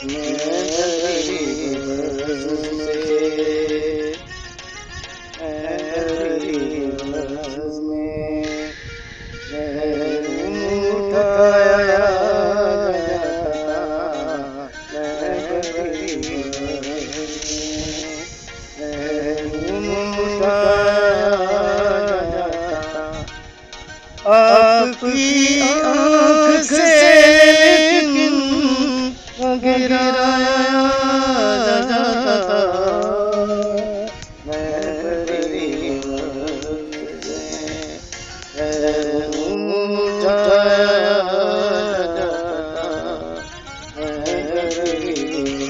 आपकी आँख से लेकिन गिराया जाता, मैं तेरी मर्ज़ी से उठाया जाता, मैं तेरी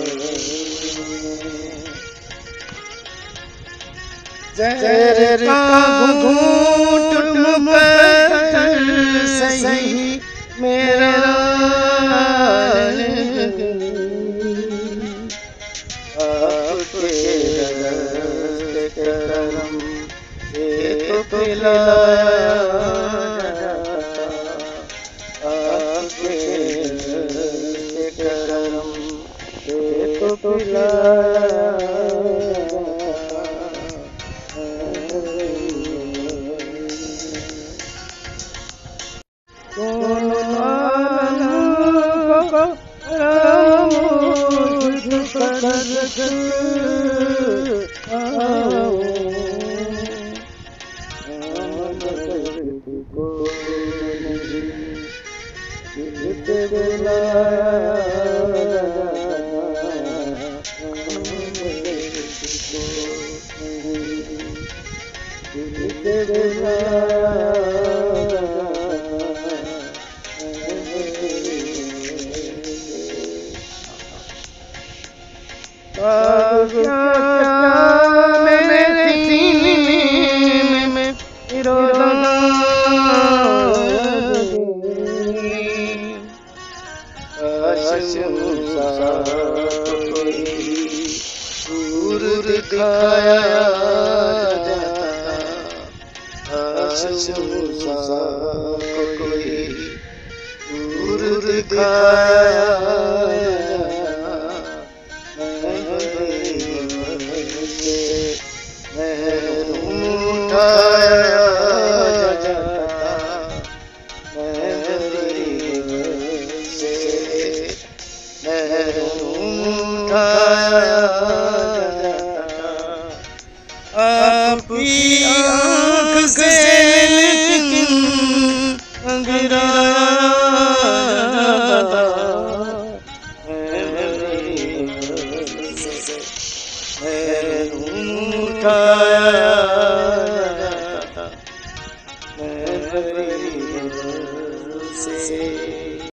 ज़हर का घूंट मुकद्दर सही मेरा आपके दस्त करम से तो पिलाया जाता, आपके दस्त करम से तो पिलाया जाता। मेरे सीने में रोज़ाना कोई दूर दिखाया जाता, कोई दूर दिखाया उठाया जाता, उठाया जाता, आपकी आँख से लेकिन गिराया जाता, उठाया जाता, मैं तेरी मर्ज़ी से